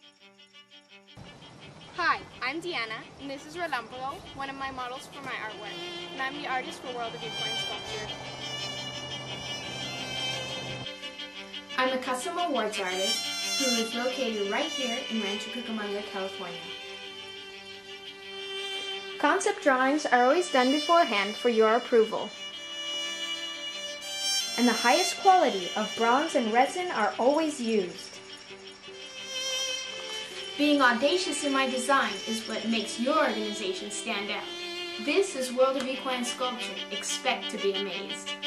Hi, I'm Deanna, and this is Relámpago, one of my models for my artwork, and I'm the artist for World of Equine Sculpture. I'm a custom awards artist who is located right here in Rancho Cucamonga, California. Concept drawings are always done beforehand for your approval. And the highest quality of bronze and resin are always used. Being audacious in my design is what makes your organization stand out. This is World of Equine Sculpture. Expect to be amazed.